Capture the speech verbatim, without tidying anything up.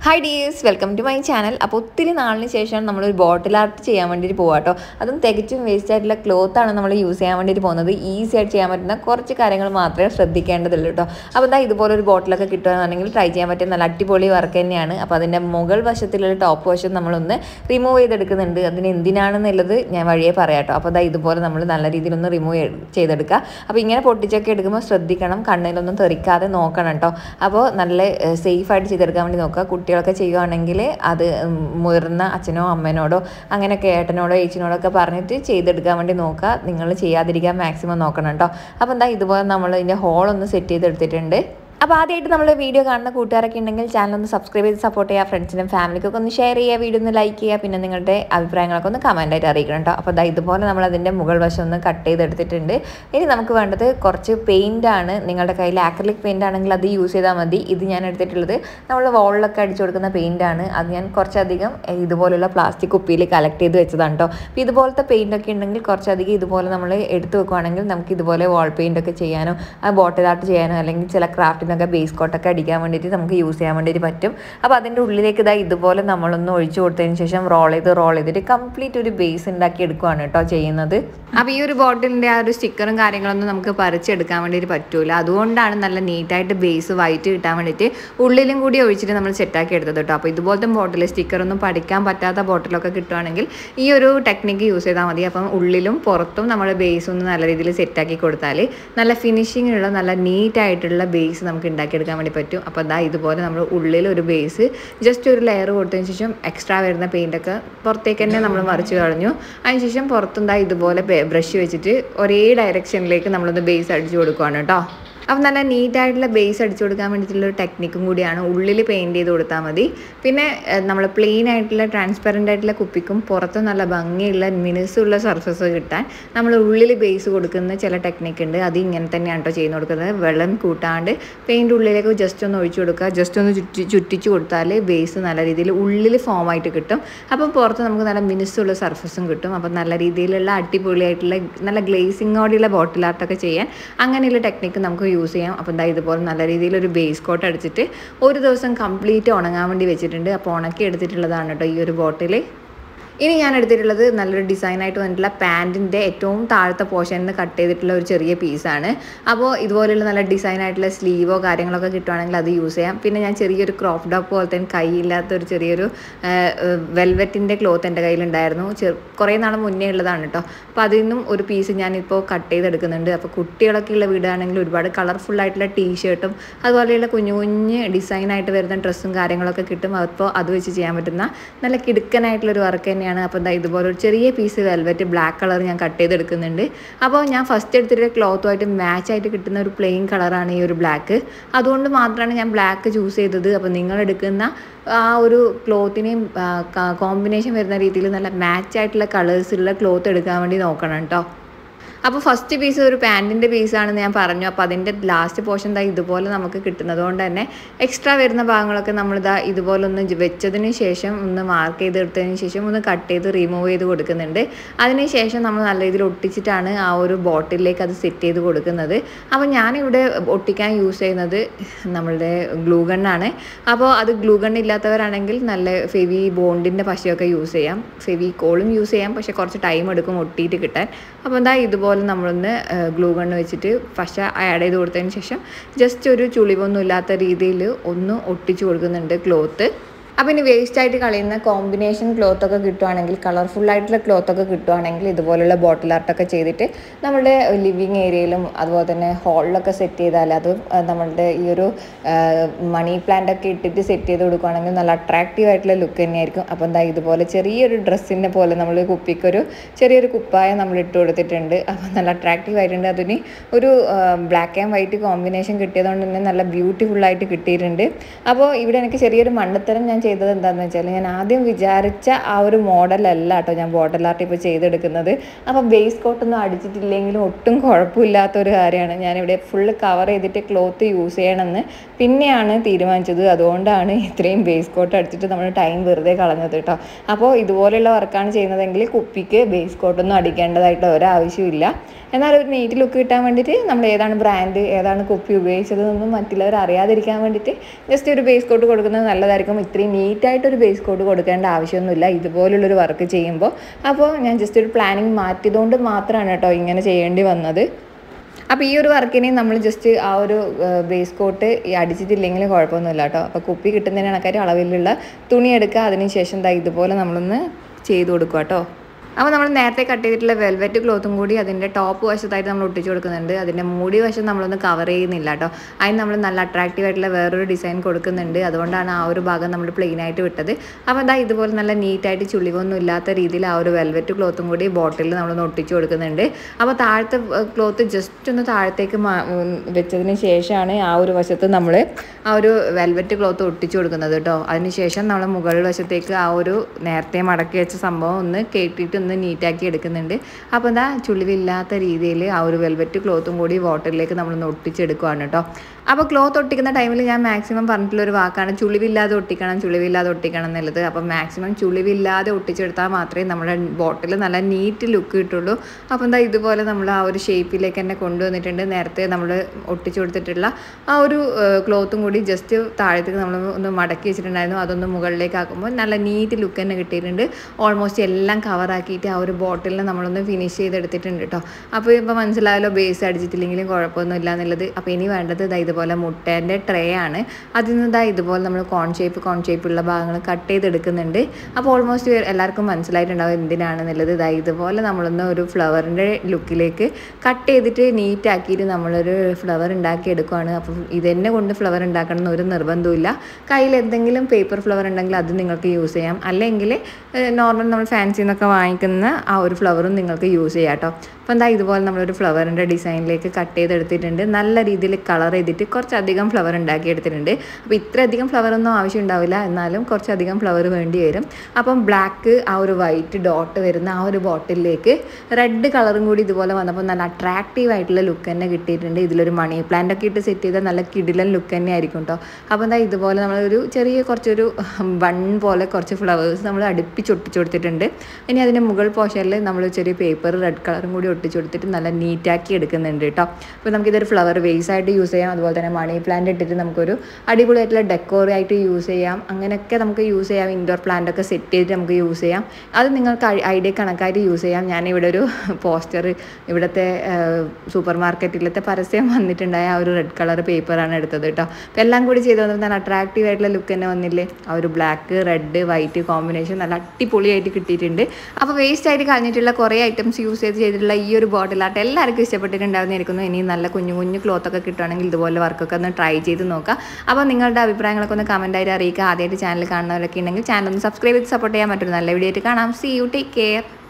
Hi dears, welcome to my channel. അപ്പോൾ ഒത്തിരി നാളിന് ശേഷം നമ്മൾ ഒരു ബോട്ടിൽ ആർട്ട് ചെയ്യാൻ വേണ്ടിയിട്ട് പോവാട്ടോ. അതും തികച്ചും വേസ്റ്റ് ആയിട്ടുള്ള ക്ലോത്ത് ആണ് നമ്മൾ യൂസ് ചെയ്യാൻ വേണ്ടിയിട്ട് പോകുന്നത്. ഈസി ആയിട്ട് ചെയ്യാൻ പറ്റുന്ന കുറച്ച് കാര്യങ്ങൾ മാത്രമേ ശ്രദ്ധിക്കേണ്ടതുള്ളൂ കേട്ടോ. അപ്പോൾ എന്താ ഇതുപോലെ ഒരു ബോട്ടിലൊക്കെ കിട്ടുകയാണെന്നുണ്ടെങ്കിൽ ട്രൈ ചെയ്യാൻ പറ്റിയ നല്ല അടിപൊളി വർക്ക് തന്നെയാണ്. അപ്പോൾ അതിൻ്റെ മുകൾ വശത്തിലുള്ള ടോപ്പ് വശം നമ്മളൊന്ന് റിമൂവ് ചെയ്തെടുക്കുന്നുണ്ട്. അതിന് എന്തിനാണെന്നുള്ളത് ഞാൻ വഴിയേ പറയാം കേട്ടോ. അപ്പോൾ അതാ ഇതുപോലെ നമ്മൾ നല്ല രീതിയിലൊന്ന് റിമൂവ് ചെയ്തെടുക്കുക. അപ്പോൾ ഇങ്ങനെ പൊട്ടിച്ചൊക്കെ എടുക്കുമ്പോൾ ശ്രദ്ധിക്കണം, കണ്ണിലൊന്നും തെറിക്കാതെ നോക്കണം കേട്ടോ. അപ്പോൾ നല്ല സേഫായിട്ട് ചെയ്തെടുക്കാൻ വേണ്ടി നോക്കുക. കുട്ടികളൊക്കെ ചെയ്യുകയാണെങ്കിൽ അത് മുതിർന്ന അച്ഛനോ അമ്മേനോടോ അങ്ങനെയൊക്കെ ഏട്ടനോടോ ഏച്ചിനോടോ ഒക്കെ പറഞ്ഞിട്ട് ചെയ്തെടുക്കാൻ വേണ്ടി നോക്കുക. നിങ്ങൾ ചെയ്യാതിരിക്കാൻ മാക്സിമം നോക്കണം കേട്ടോ. അപ്പോൾ എന്താ ഇതുപോലെ നമ്മൾ ഇതിൻ്റെ ഹോളൊന്ന് സെറ്റ് ചെയ്തെടുത്തിട്ടുണ്ട്. അപ്പോൾ ആദ്യമായിട്ട് നമ്മൾ വീഡിയോ കാണുന്ന കൂട്ടുകാരൊക്കെ ഉണ്ടെങ്കിൽ ചാനൽ ഒന്ന് സബ്സ്ക്രൈബ് ചെയ്ത് സപ്പോർട്ട് ചെയ്യുക. ഫ്രണ്ട്സിനും ഫാമിലിക്കൊക്കെ ഒന്ന് ഷെയർ ചെയ്യുക, വീഡിയോ ഒന്ന് ലൈക്ക് ചെയ്യുക, പിന്നെ നിങ്ങളുടെ അഭിപ്രായങ്ങളൊക്കെ ഒന്ന് കമൻറ്റായിട്ട് അറിയിക്കണം കേട്ടോ. അപ്പോൾ അതാ ഇതുപോലെ നമ്മൾ അതിൻ്റെ മുകൾ വശം ഒന്ന് കട്ട് ചെയ്തെടുത്തിട്ടുണ്ട്. ഇനി നമുക്ക് വേണ്ടത് കുറച്ച് പെയിൻ്റാണ്. നിങ്ങളുടെ കയ്യിൽ ആക്രിലിക് പെയിൻ്റ് ആണെങ്കിൽ അത് യൂസ് ചെയ്താൽ മതി. ഇത് ഞാൻ എടുത്തിട്ടുള്ളത് നമ്മൾ വോളിലൊക്കെ അടിച്ചു കൊടുക്കുന്ന പെയിൻ്റാണ്. അത് ഞാൻ കുറച്ചധികം ഇതുപോലുള്ള പ്ലാസ്റ്റിക് കുപ്പിയിൽ കളക്ട് ചെയ്ത് വെച്ചതാണ് കേട്ടോ. അപ്പോൾ ഇതുപോലത്തെ പെയിൻ്റൊക്കെ ഉണ്ടെങ്കിൽ കുറച്ചധികം ഇതുപോലെ നമ്മൾ എടുത്ത് വെക്കുകയാണെങ്കിൽ നമുക്ക് ഇതുപോലെ വാൾ പെയിൻ്റൊക്കെ ചെയ്യാനോ ആ ബോട്ടിൽ ആർട്ട് ചെയ്യാനോ അല്ലെങ്കിൽ ചില ക്രാഫ്റ്റിന് ബേസ് കോട്ടൊക്കെ അടിക്കാൻ വേണ്ടിയിട്ട് നമുക്ക് യൂസ് ചെയ്യാൻ വേണ്ടിയിട്ട് പറ്റും. അപ്പോൾ അതിൻ്റെ ഉള്ളിലേക്ക് ഇതാ ഇതുപോലെ നമ്മളൊന്ന് ഒഴിച്ചു കൊടുത്തതിന് ശേഷം റോൾ ചെയ്ത് റോൾ ചെയ്തിട്ട് കംപ്ലീറ്റ് ഒരു ബേസ് ഉണ്ടാക്കി എടുക്കുകയാണ് കേട്ടോ ചെയ്യുന്നത്. അപ്പോൾ ഈ ഒരു ബോട്ടിലിൻ്റെ ആ ഒരു സ്റ്റിക്കറും കാര്യങ്ങളൊന്നും നമുക്ക് പറിച്ചെടുക്കാൻ വേണ്ടിയിട്ട് പറ്റൂല. അതുകൊണ്ടാണ് നല്ല നീറ്റായിട്ട് ബേസ് വൈറ്റ് കിട്ടാൻ വേണ്ടിയിട്ട് ഉള്ളിലും കൂടി ഒഴിച്ചിട്ട് നമ്മൾ സെറ്റാക്കി എടുത്തത് കേട്ടോ. അപ്പോൾ ഇതുപോലത്തെ ബോട്ടിൽ സ്റ്റിക്കറൊന്നും പഠിക്കാൻ പറ്റാത്ത ബോട്ടിലൊക്കെ കിട്ടുകയാണെങ്കിൽ ഈ ഒരു ടെക്നിക്ക് യൂസ് ചെയ്താൽ മതി. അപ്പം ഉള്ളിലും പുറത്തും നമ്മൾ ബേസ് ഒന്ന് നല്ല രീതിയിൽ സെറ്റാക്കി കൊടുത്താൽ നല്ല ഫിനിഷിംഗ് ഉള്ള നല്ല നീറ്റായിട്ടുള്ള ബേസ് നമുക്ക് ഉണ്ടാക്കിയെടുക്കാൻ വേണ്ടി പറ്റും. അപ്പോൾ അതാ ഇതുപോലെ നമ്മൾ ഉള്ളിൽ ഒരു ബേസ് ജസ്റ്റ് ഒരു ലെയർ കൊടുത്തതിന് ശേഷം എക്സ്ട്രാ വരുന്ന പെയിൻ്റൊക്കെ പുറത്തേക്ക് തന്നെ നമ്മൾ മറിച്ച് കളഞ്ഞു. അതിനുശേഷം പുറത്തുണ്ടാ ഇതുപോലെ ബ്രഷ് വെച്ചിട്ട് ഒരേ ഡയറക്ഷനിലേക്ക് നമ്മളൊന്ന് ബേസ് അടിച്ചു കൊടുക്കുകയാണ് കേട്ടോ. അപ്പോൾ നല്ല നീറ്റായിട്ടുള്ള ബേസ് അടിച്ചു കൊടുക്കാൻ വേണ്ടിയിട്ടുള്ളൊരു ടെക്നിക്കും കൂടിയാണ്. ഉള്ളിൽ പെയിൻറ്റ് ചെയ്ത് കൊടുത്താൽ മതി. പിന്നെ നമ്മൾ പ്ലെയിൻ ആയിട്ടുള്ള ട്രാൻസ്പെറൻ്റ് ആയിട്ടുള്ള കുപ്പിക്കും പുറത്ത് നല്ല ഭംഗിയുള്ള മിനുസുള്ള സർഫസ് കിട്ടാൻ നമ്മൾ ഉള്ളിൽ ബേസ് കൊടുക്കുന്ന ചില ടെക്നിക്ക് ഉണ്ട്. അത് ഇങ്ങനെ തന്നെയാണ് കേട്ടോ ചെയ്ത് കൊടുക്കുന്നത്. വെള്ളം കൂട്ടാണ്ട് പെയിൻറ്റ് ഉള്ളിലേക്ക് ജസ്റ്റ് ഒന്ന് ഒഴിച്ചു കൊടുക്കുക. ജസ്റ്റ് ഒന്ന് ചുറ്റി ചുറ്റിച്ച് കൊടുത്താൽ ബേസ് നല്ല രീതിയിൽ ഉള്ളിൽ ഫോം ആയിട്ട് കിട്ടും. അപ്പം പുറത്ത് നമുക്ക് നല്ല മിനുസുള്ള സർഫസും കിട്ടും. അപ്പം നല്ല രീതിയിലുള്ള അടിപൊളിയായിട്ടുള്ള നല്ല ഗ്ലേസിങ്ങോടെയുള്ള ബോട്ടിൽ ആർട്ടൊക്കെ ചെയ്യാൻ അങ്ങനെയുള്ള ടെക്നിക്ക് നമുക്ക് യൂസ് ചെയ്യാം. അപ്പോൾ എന്താ ഇതുപോലെ നല്ല രീതിയിൽ ഒരു ബേസ് കോട്ട് അടിച്ചിട്ട് ഒരു ദിവസം കംപ്ലീറ്റ് ഉണങ്ങാൻ വേണ്ടി വെച്ചിട്ടുണ്ട്. അപ്പോൾ ഉണക്കി എടുത്തിട്ടുള്ളതാണ് കേട്ടോ ഈ ഒരു ബോട്ടിൽ. ഇനി ഞാൻ എടുത്തിട്ടുള്ളത് നല്ലൊരു ഡിസൈനായിട്ട് വന്നിട്ടുള്ള പാൻറ്റിൻ്റെ ഏറ്റവും താഴത്തെ പോർഷനിൽ നിന്ന് കട്ട് ചെയ്തിട്ടുള്ള ഒരു ചെറിയ പീസാണ്. അപ്പോൾ ഇതുപോലെയുള്ള നല്ല ഡിസൈനായിട്ടുള്ള സ്ലീവോ കാര്യങ്ങളൊക്കെ കിട്ടുവാണെങ്കിൽ അത് യൂസ് ചെയ്യാം. പിന്നെ ഞാൻ ചെറിയൊരു ക്രോപ്പ് ടോപ്പ് പോലത്തെ കൈയില്ലാത്ത ഒരു ചെറിയൊരു വെൽവെറ്റിൻ്റെ ക്ലോത്ത് എൻ്റെ കയ്യിലുണ്ടായിരുന്നു. ചെറു കുറേ നാൾ മുന്നേ ഉള്ളതാണ് കേട്ടോ. അപ്പോൾ അതിൽ നിന്നും ഒരു പീസ് ഞാനിപ്പോൾ കട്ട് ചെയ്തെടുക്കുന്നുണ്ട്. അപ്പോൾ കുട്ടികളൊക്കെ ഉള്ള വീടാണെങ്കിൽ ഒരുപാട് കളർഫുള്ളായിട്ടുള്ള ടീഷർട്ടും അതുപോലെയുള്ള കുഞ്ഞു കുഞ്ഞ് ഡിസൈനായിട്ട് വരുന്ന ഡ്രസ്സും കാര്യങ്ങളൊക്കെ കിട്ടും. അപ്പോൾ അത് വെച്ച് ചെയ്യാൻ പറ്റുന്ന നല്ല കിടുക്കനായിട്ടുള്ളൊരു വർക്ക് തന്നെയാണ്. അപ്പോൾ എന്താ ഇതുപോലെ ഒരു ചെറിയ പീസ് വെൽവെറ്റ് ബ്ലാക്ക് കളർ ഞാൻ കട്ട് ചെയ്തെടുക്കുന്നുണ്ട്. അപ്പോൾ ഞാൻ ഫസ്റ്റ് എടുത്തിട്ട് ക്ലോത്തുമായിട്ട് മാച്ചായിട്ട് കിട്ടുന്ന ഒരു പ്ലെയിൻ കളറാണ് ഈ ഒരു ബ്ലാക്ക്. അതുകൊണ്ട് മാത്രമാണ് ഞാൻ ബ്ലാക്ക് ചൂസ് ചെയ്തത്. അപ്പോൾ നിങ്ങൾ എടുക്കുന്ന ആ ഒരു ക്ലോത്തിനെയും കോമ്പിനേഷൻ വരുന്ന രീതിയിൽ നല്ല മാച്ചായിട്ടുള്ള കളേഴ്സുള്ള ക്ലോത്ത് എടുക്കാൻ വേണ്ടി നോക്കണം കേട്ടോ. അപ്പോൾ ഫസ്റ്റ് പീസ് ഒരു പാൻറ്റിൻ്റെ പീസാണെന്ന് ഞാൻ പറഞ്ഞു. അപ്പോൾ അതിൻ്റെ ലാസ്റ്റ് പോർഷൻ ഇതാ ഇതുപോലെ നമുക്ക് കിട്ടുന്നത് കൊണ്ട് തന്നെ എക്സ്ട്രാ വരുന്ന ഭാഗങ്ങളൊക്കെ നമ്മളിതാ ഇതുപോലെ ഒന്ന് വെച്ചതിന് ശേഷം ഒന്ന് മാർക്ക് ചെയ്തെടുത്തതിന് ശേഷം ഒന്ന് കട്ട് ചെയ്ത് റിമൂവ് ചെയ്ത് കൊടുക്കുന്നുണ്ട്. അതിന് ശേഷം നമ്മൾ നല്ല രീതിയിൽ ഒട്ടിച്ചിട്ടാണ് ആ ഒരു ബോട്ടിലേക്ക് അത് സെറ്റ് ചെയ്ത് കൊടുക്കുന്നത്. അപ്പോൾ ഞാനിവിടെ ഒട്ടിക്കാൻ യൂസ് ചെയ്യുന്നത് നമ്മളുടെ ഗ്ലൂ ഗണ്ണാണ്. അപ്പോൾ അത് ഗ്ലൂ ഗൺ ഇല്ലാത്തവരാണെങ്കിൽ നല്ല ഫെവി ബോണ്ടിൻ്റെ പശയൊക്കെ യൂസ് ചെയ്യാം. ഫെവി കോളും യൂസ് ചെയ്യാം, പക്ഷേ കുറച്ച് ടൈം എടുക്കും ഒട്ടിയിട്ട് കിട്ടാൻ. അപ്പോൾ എന്താ ഇതുപോലെ നമ്മളൊന്ന് ഗ്ലൂ ഗണ്ണ് വെച്ചിട്ട് പശ ആഡ് ചെയ്ത് കൊടുത്തതിന് ശേഷം ജസ്റ്റ് ഒരു ചുളിവൊന്നും ഇല്ലാത്ത രീതിയിൽ ഒന്ന് ഒട്ടിച്ചു കൊടുക്കുന്നുണ്ട് ക്ലോത്ത്. അപ്പോൾ ഇനി വേസ്റ്റായിട്ട് കളയുന്ന കോമ്പിനേഷൻ ക്ലോത്തൊക്കെ കിട്ടുവാണെങ്കിൽ കളർഫുള്ളായിട്ടുള്ള ക്ലോത്തൊക്കെ കിട്ടുവാണെങ്കിൽ ഇതുപോലുള്ള ബോട്ടിൽ ആർട്ടൊക്കെ ചെയ്തിട്ട് നമ്മളുടെ ലിവിങ് ഏരിയയിലും അതുപോലെ തന്നെ ഹാളിലൊക്കെ സെറ്റ് ചെയ്താൽ അത് നമ്മളുടെ ഈ ഒരു മണി പ്ലാന്റൊക്കെ ഇട്ടിട്ട് സെറ്റ് ചെയ്ത് കൊടുക്കുകയാണെങ്കിൽ നല്ല അട്രാക്റ്റീവ് ആയിട്ടുള്ള ലുക്ക് തന്നെയായിരിക്കും. അപ്പോൾ എന്താ ഇതുപോലെ ചെറിയൊരു ഡ്രസ്സിൻ്റെ പോലെ നമ്മൾ കുപ്പിക്കൊരു ചെറിയൊരു കുപ്പായം നമ്മൾ ഇട്ട് കൊടുത്തിട്ടുണ്ട്. അപ്പോൾ നല്ല അട്രാക്റ്റീവ് ആയിട്ടുണ്ട്. അതിന് ഒരു ബ്ലാക്ക് ആൻഡ് വൈറ്റ് കോമ്പിനേഷൻ കിട്ടിയതുകൊണ്ട് തന്നെ നല്ല ബ്യൂട്ടിഫുള്ളായിട്ട് കിട്ടിയിട്ടുണ്ട്. അപ്പോൾ ഇവിടെ എനിക്ക് ചെറിയൊരു മണ്ടത്തരം ഞാൻ ചെയ്തത് എന്താണെന്ന് വെച്ചാൽ ഞാൻ ആദ്യം വിചാരിച്ച ആ ഒരു മോഡലല്ല കേട്ടോ ഞാൻ ബോട്ടിൽ ആർട്ട് ഇപ്പോൾ ചെയ്തെടുക്കുന്നത്. അപ്പോൾ ബേസ് കോട്ടൊന്നും അടിച്ചിട്ടില്ലെങ്കിലും ഒട്ടും കുഴപ്പമില്ലാത്തൊരു കാര്യമാണ്. ഞാനിവിടെ ഫുള്ള് കവർ ചെയ്തിട്ട് ക്ലോത്ത് യൂസ് ചെയ്യണമെന്ന് പിന്നെയാണ് തീരുമാനിച്ചത്. അതുകൊണ്ടാണ് ഇത്രയും ബേസ് കോട്ട് അടിച്ചിട്ട് നമ്മൾ ടൈം വെറുതെ കളഞ്ഞത് കേട്ടോ. അപ്പോൾ ഇതുപോലെയുള്ള വർക്കാണ് ചെയ്യുന്നതെങ്കിൽ കുപ്പിക്ക് ബേസ് കോട്ടൊന്നും അടിക്കേണ്ടതായിട്ട് ഒരാവശ്യമില്ല. എന്നാൽ ഒരു നീറ്റ് ലുക്ക് കിട്ടാൻ വേണ്ടിയിട്ട് നമ്മൾ ഏതാണ് ബ്രാൻഡ് ഏതാണ് കുപ്പി ഉപയോഗിച്ചതെന്നൊന്നും മറ്റുള്ളവർ അറിയാതിരിക്കാൻ വേണ്ടിയിട്ട് ജസ്റ്റ് ഒരു ബേസ് കോട്ട് കൊടുക്കുന്നത് നല്ലതായിരിക്കും. ഇത്രയും നീറ്റായിട്ടൊരു ബേസ് കോട്ട് കൊടുക്കേണ്ട ആവശ്യമൊന്നുമില്ല ഇതുപോലുള്ളൊരു വർക്ക് ചെയ്യുമ്പോൾ. അപ്പോൾ ഞാൻ ജസ്റ്റ് ഒരു പ്ലാനിങ് മാറ്റിയതുകൊണ്ട് മാത്രമാണ് കേട്ടോ ഇങ്ങനെ ചെയ്യേണ്ടി വന്നത്. അപ്പോൾ ഈ ഒരു വർക്കിനെ നമ്മൾ ജസ്റ്റ് ആ ഒരു ബേസ് കോട്ട് അടിച്ചിട്ടില്ലെങ്കിൽ കുഴപ്പമൊന്നുമില്ല കേട്ടോ. അപ്പോൾ കുപ്പി കിട്ടുന്നതിന് കണക്കായിട്ട് അളവിലുള്ള തുണി എടുക്കുക, അതിന് ശേഷം ദാ ഇതുപോലെ നമ്മളൊന്ന് ചെയ്ത് കൊടുക്കുക കേട്ടോ. അപ്പോൾ നമ്മൾ നേരത്തെ കട്ട് ചെയ്തിട്ടുള്ള വെൽവെറ്റ് ക്ലോത്തും കൂടി അതിൻ്റെ ടോപ്പ് വശത്തായിട്ട് നമ്മൾ ഒട്ടിച്ച് കൊടുക്കുന്നുണ്ട്. അതിൻ്റെ മൂടി വശം നമ്മളൊന്ന് കവർ ചെയ്യുന്നില്ല കേട്ടോ. അതിന് നമ്മൾ നല്ല അട്രാക്റ്റീവ് ആയിട്ടുള്ള വേറൊരു ഡിസൈൻ കൊടുക്കുന്നുണ്ട്. അതുകൊണ്ടാണ് ആ ഒരു ഭാഗം നമ്മൾ പ്ലെയിൻ ആയിട്ട് വിട്ടത്. അപ്പോൾ അതാ ഇതുപോലെ നല്ല നീറ്റായിട്ട് ചുളിവൊന്നും ഇല്ലാത്ത രീതിയിൽ ആ ഒരു വെൽവെറ്റ് ക്ലോത്തും കൂടി ബോട്ടിലിൽ നമ്മളൊന്ന് ഒട്ടിച്ച് കൊടുക്കുന്നുണ്ട്. അപ്പോൾ താഴത്തെ ക്ലോത്ത് ജസ്റ്റ് ഒന്ന് താഴത്തേക്ക് വെച്ചതിന് ശേഷമാണ് ആ ഒരു വശത്ത് നമ്മൾ ആ ഒരു വെൽവെറ്റ് ക്ലോത്ത് ഒട്ടിച്ച് കൊടുക്കുന്നത് കേട്ടോ. അതിന് ശേഷം നമ്മൾ മുകൾ വശത്തേക്ക് ആ ഒരു നേരത്തെ മടക്കി വെച്ച സംഭവം ഒന്ന് കേട്ടിട്ട് ഒന്ന് നീറ്റാക്കി എടുക്കുന്നുണ്ട്. അപ്പോൾ എന്താ ചുളിവില്ലാത്ത രീതിയിൽ ആ ഒരു വെൽവെറ്റ് ക്ലോത്തും കൂടി വാട്ടറിലേക്ക് നമ്മളൊന്ന് ഒട്ടിച്ചെടുക്കുകയാണ് കേട്ടോ. അപ്പോൾ ക്ലോത്ത് ഒട്ടിക്കുന്ന ടൈമിൽ ഞാൻ മാക്സിമം പറഞ്ഞിട്ടുള്ളൊരു വാക്കാണ് ചുളിവില്ലാതെ ഒട്ടിക്കണം ചുളിവില്ലാതെ ഒട്ടിക്കണം എന്നുള്ളത്. അപ്പോൾ മാക്സിമം ചുളിവില്ലാതെ ഒട്ടിച്ചെടുത്താൽ മാത്രമേ നമ്മുടെ ബോട്ടിൽ നല്ല നീറ്റ് ലുക്ക് കിട്ടുള്ളൂ. അപ്പോൾ എന്താ ഇതുപോലെ നമ്മൾ ആ ഒരു ഷേപ്പിലേക്ക് തന്നെ കൊണ്ടുവന്നിട്ടുണ്ട്. നേരത്തെ നമ്മൾ ഒട്ടിച്ചു കൊടുത്തിട്ടുള്ള ആ ഒരു ക്ലോത്തും കൂടി ജസ്റ്റ് താഴത്തേക്ക് നമ്മൾ ഒന്ന് മടക്കി വെച്ചിട്ടുണ്ടായിരുന്നു. അതൊന്ന് മുകളിലേക്ക് ആക്കുമ്പോൾ നല്ല നീറ്റ് ലുക്ക് തന്നെ കിട്ടിയിട്ടുണ്ട്. ഓൾമോസ്റ്റ് എല്ലാം കവറാക്കിയിട്ട് ആ ഒരു ബോട്ടിലിനെ നമ്മളൊന്ന് ഫിനിഷ് ചെയ്തെടുത്തിട്ടുണ്ട് കേട്ടോ. അപ്പോൾ ഇപ്പോൾ മനസ്സിലായല്ലോ ബേസ് അടിച്ചിട്ടില്ലെങ്കിലും കുഴപ്പമൊന്നുമില്ല എന്നുള്ളത്. അപ്പോൾ ഇനി വേണ്ടത് ഇതാ ഇതുപോലെ മുട്ടേൻ്റെ ട്രേ ആണ്. അതിൽ നിന്ന് ഇതാ ഇതുപോലെ നമ്മൾ കോൺ ഷേപ്പ് കോൺ ഷേപ്പ് ഉള്ള ഭാഗങ്ങൾ കട്ട് ചെയ്തെടുക്കുന്നുണ്ട്. അപ്പോൾ ഓൾമോസ്റ്റ് എല്ലാവർക്കും മനസ്സിലായിട്ടുണ്ടാവും എന്തിനാണെന്നുള്ളത്. ഇതാ ഇതുപോലെ നമ്മളൊന്ന് ഒരു ഫ്ലവറിൻ്റെ ലുക്കിലേക്ക് കട്ട് ചെയ്തിട്ട് നീറ്റാക്കിയിട്ട് നമ്മളൊരു ഫ്ലവർ ഉണ്ടാക്കി എടുക്കുകയാണ്. അപ്പോൾ ഇതെന്നെ കൊണ്ട് ഫ്ലവർ ഉണ്ടാക്കണം എന്നൊരു നിർബന്ധമില്ല. കയ്യിൽ എന്തെങ്കിലും പേപ്പർ ഫ്ലവർ ഉണ്ടെങ്കിൽ അത് നിങ്ങൾക്ക് യൂസ് ചെയ്യാം. അല്ലെങ്കിൽ നോർമൽ നമ്മൾ ഫാൻസിൽ നിന്നൊക്കെ വാങ്ങിക്കുന്ന ആ ഒരു ഫ്ലവറും നിങ്ങൾക്ക് യൂസ് ചെയ്യാം കേട്ടോ. അപ്പോൾ എന്താ ഇതുപോലെ നമ്മളൊരു ഫ്ലവറിൻ്റെ ഡിസൈനിലേക്ക് കട്ട് ചെയ്തെടുത്തിട്ടുണ്ട്. നല്ല രീതിയിൽ കളർ ചെയ്തിട്ട് കുറച്ചധികം ഫ്ലവർ ഉണ്ടാക്കി എടുത്തിട്ടുണ്ട്. അപ്പോൾ ഇത്രയധികം ഫ്ലവറൊന്നും ആവശ്യം ഉണ്ടാവില്ല, എന്നാലും കുറച്ചധികം ഫ്ലവർ വേണ്ടി വരും. അപ്പം ബ്ലാക്ക് ആ ഒരു വൈറ്റ് ഡോട്ട് വരുന്ന ആ ഒരു ബോട്ടിലേക്ക് റെഡ് കളറും കൂടി ഇതുപോലെ വന്നപ്പോൾ നല്ല അട്രാക്റ്റീവ് ആയിട്ടുള്ള ലുക്ക് തന്നെ കിട്ടിയിട്ടുണ്ട്. ഇതിലൊരു മണി പ്ലാന്റ് ഒക്കെ ഇട്ട് സെറ്റ് ചെയ്താൽ നല്ല കിടിലൻ ലുക്ക് തന്നെ ആയിരിക്കും കേട്ടോ. അപ്പോൾ എന്താ ഇതുപോലെ നമ്മളൊരു ചെറിയ കുറച്ചൊരു ബൺ പോലെ കുറച്ച് ഫ്ലവേഴ്സ് നമ്മൾ അടുപ്പിച്ചൊട്ടിച്ച് കൊടുത്തിട്ടുണ്ട്. ഇനി അതിൻ്റെ മുകൾ പോർഷനിൽ നമ്മൾ ചെറിയ പേപ്പർ റെഡ് കളറും കൂടി ഒട്ടിച്ച് കൊടുത്തിട്ട് നല്ല നീറ്റാക്കി എടുക്കുന്നുണ്ട് കേട്ടോ. അപ്പോൾ നമുക്കിതൊരു ഫ്ലവർ വേസ് ആയിട്ട് യൂസ് ചെയ്യാം. അതുപോലെ തന്നെ മണി പ്ലാന്റ് ഇട്ടിട്ട് നമുക്കൊരു അടിപൊളിയായിട്ടുള്ള ഡെക്കോറായിട്ട് യൂസ് ചെയ്യാം. അങ്ങനെയൊക്കെ നമുക്ക് യൂസ് ചെയ്യാം. ഇൻഡോർ പ്ലാന്റ് ഒക്കെ സെറ്റ് ചെയ്തിട്ട് നമുക്ക് യൂസ് ചെയ്യാം. അത് നിങ്ങൾക്ക് ഐഡിയ കണക്കായിട്ട് യൂസ് ചെയ്യാം. ഞാനിവിടെ ഒരു പോസ്റ്റർ ഇവിടുത്തെ സൂപ്പർ മാർക്കറ്റിലത്തെ പരസ്യം വന്നിട്ടുണ്ടായ ആ ഒരു റെഡ് കളർ പേപ്പറാണ് എടുത്തത് കേട്ടോ. അപ്പോൾ എല്ലാം കൂടി ചെയ്ത് വന്നപ്പോൾ നല്ല അട്രാക്റ്റീവ് ആയിട്ടുള്ള ലുക്ക് തന്നെ വന്നില്ലേ. ആ ഒരു ബ്ലാക്ക് റെഡ് വൈറ്റ് കോമ്പിനേഷൻ നല്ല അടിപൊളിയായിട്ട് കിട്ടിയിട്ടുണ്ട്. അപ്പോൾ വേസ്റ്റ് ആയിട്ട് കളഞ്ഞിട്ടുള്ള കുറേ ഐറ്റംസ് യൂസ് ചെയ്ത് ചെയ്തിട്ടുള്ള ഈ ഒരു ബോട്ടിലായിട്ട് എല്ലാവർക്കും ഇഷ്ടപ്പെട്ടിട്ടുണ്ടാവുന്നതായിരിക്കുന്നു. ഇനി നല്ല കുഞ്ഞു കുഞ്ഞു ക്ലോത്തൊക്കെ കിട്ടുകയാണെങ്കിൽ ഇതുപോലെ വർക്കൊക്കെ ഒന്ന് ട്രൈ ചെയ്ത് നോക്കാം. അപ്പോൾ നിങ്ങളുടെ അഭിപ്രായങ്ങളൊക്കെ ഒന്ന് കമൻറ്റായിട്ട് അറിയിക്കുക. ആദ്യമായിട്ട് ചാനൽ കാണുന്നവരൊക്കെ ഉണ്ടെങ്കിൽ ചാനൽ ഒന്ന് സബ്സ്ക്രൈബ് ചെയ്ത് സപ്പോർട്ട് ചെയ്യാൻ. മറ്റൊരു നല്ല വീഡിയോ ആയിട്ട് കാണാം. See you, take care.